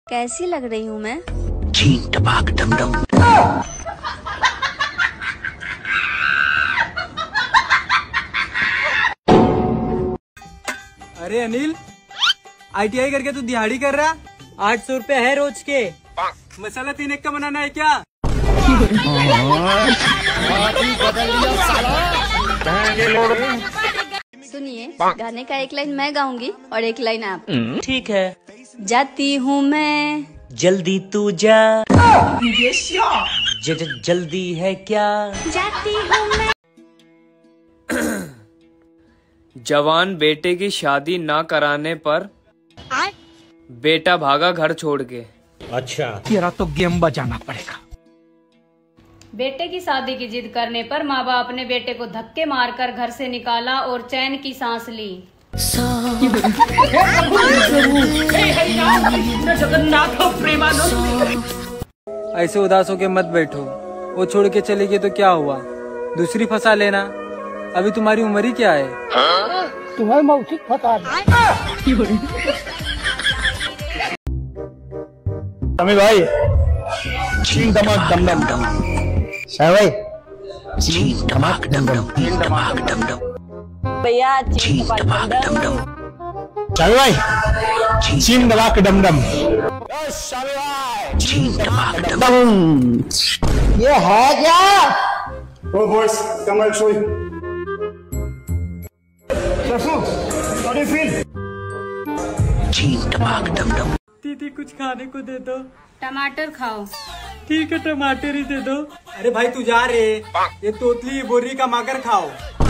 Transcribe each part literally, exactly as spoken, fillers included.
कैसी लग रही हूँ मैं? चीन टपाक डम डम। अरे अनिल, आई टी आई करके तू दिहाड़ी कर रहा? आठ सौ रुपए है रोज के। मसाला तीन एक का बनाना है क्या? सुनिए, गाने का एक लाइन मैं गाऊंगी और एक लाइन आप। ठीक है। जाती हूँ मैं, जल्दी तू जा। ज, ज, जल्दी है क्या? जाती हूँ मैं। जवान बेटे की शादी ना कराने पर बेटा भागा घर छोड़ के। अच्छा, तेरा तो गेम बजाना पड़ेगा। बेटे की शादी की जिद करने पर माँ बाप ने बेटे को धक्के मारकर घर से निकाला और चैन की सांस ली। ऐसे उदास होके मत बैठो, वो छोड़ के चली गई तो क्या हुआ, दूसरी फंसा लेना। अभी तुम्हारी उम्र ही क्या है? तुम्हें मौखिक फंसा अमित भाई, चीन धमाक डम डम डम। भाई, चीन टपाक डम डम। चीन टपाक डम डम। भैया चीन टपाक डम डम। शामी भाई, चीन धमाक डम डम। चीन टपाक डम डम। ये है क्या? Oh boys, come I'll show you. Shafu, how do you feel? चीन टपाक डम डम। दीदी कुछ खाने को दे दो। टमाटर खाओ। ठीक है, टमाटर ही दे दो। अरे भाई तू जा रे, ये तोतली बोरी का माकर खाओ।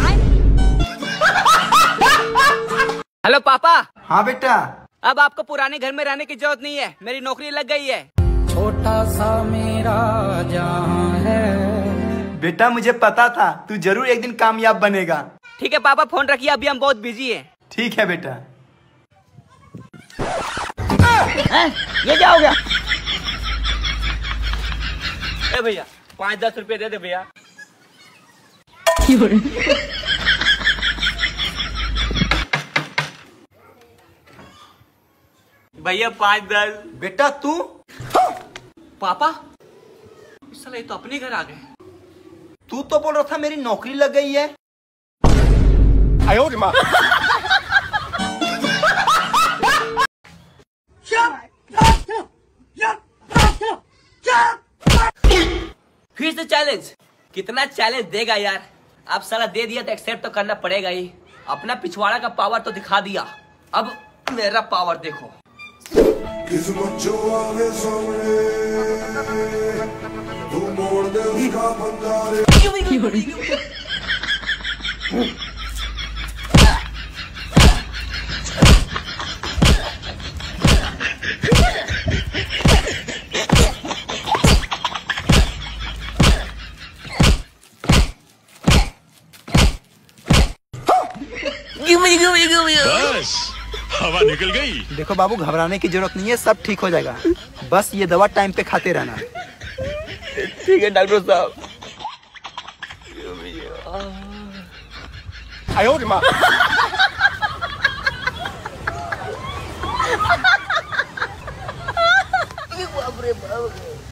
हेलो पापा। हाँ बेटा। अब आपको पुराने घर में रहने की जरूरत नहीं है, मेरी नौकरी लग गई है। छोटा सा मेरा जहां है। बेटा मुझे पता था तू जरूर एक दिन कामयाब बनेगा। ठीक है पापा, फोन रखिए, अभी हम बहुत बिजी हैं। ठीक है बेटा। है? ये क्या हो गया? ए भैया, पाँच दस रुपए दे दे भैया। भैया पाँच दस। बेटा तू? पापा, इस साल ये तो अपने घर आ गए। तू तो बोल रहा था मेरी नौकरी लग गई है। आयो रे माँ। फिर से चैलेंज? कितना चैलेंज देगा यार? अब साला दे दिया तो एक्सेप्ट तो करना पड़ेगा ही। अपना पिछवाड़ा का पावर तो दिखा दिया, अब मेरा पावर देखो। बस हवा निकल गई। देखो बाबू, घबराने की जरूरत नहीं है, सब ठीक हो जाएगा। बस ये दवा टाइम पे खाते रहना। ठीक है डॉक्टर साहब। आयो रे माँ।